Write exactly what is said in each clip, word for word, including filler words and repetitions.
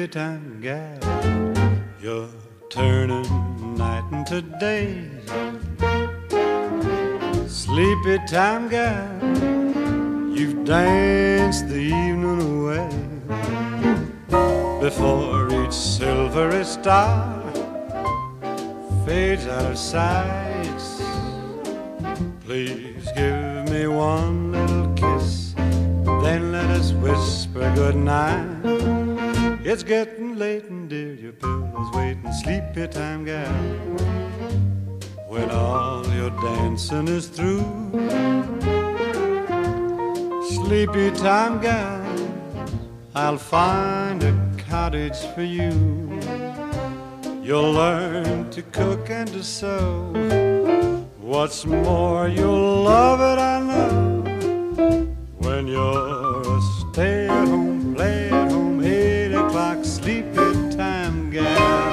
sleepy time gal. You're turning night into day. Sleepy time gal, you've danced the evening away. Before each silvery star fades out of sight, please give me one little kiss, then let us whisper goodnight. It's getting late and dear, your pillow's waiting, sleepy time gal. When all your dancing is through, sleepy time gal, I'll find a cottage for you. You'll learn to cook and to sew. What's more, you'll love it, I know. When you're a stay-at-home, play-at-home, eight o'clock sleepy time gal.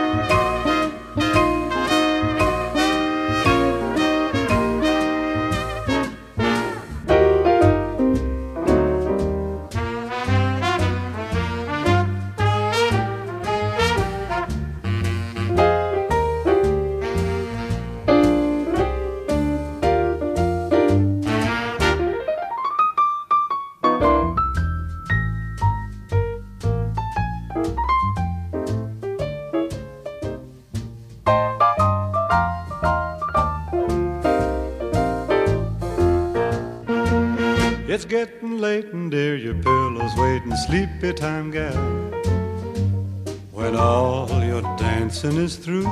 It's getting late and dear, your pillow's waiting, sleepy time gal. When all your dancing is through,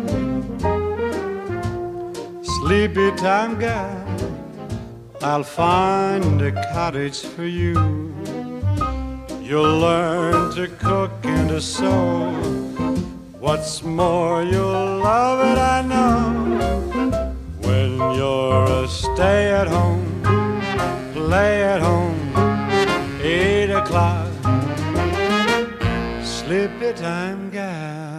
sleepy time gal, I'll find a cottage for you. You'll learn to cook and to sew. What's more, you'll love it, I know. When you're a stay-at-home, play at home, eight o'clock, sleepy time gal.